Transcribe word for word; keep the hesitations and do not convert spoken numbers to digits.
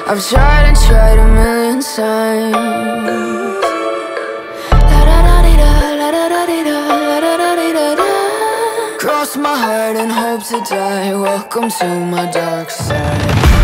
I've tried and tried a million times. La-da-da-dee-da, la-da-da-dee-da, la-da-da-dee-da-da. Cross my heart and hope to die. Welcome to my dark side.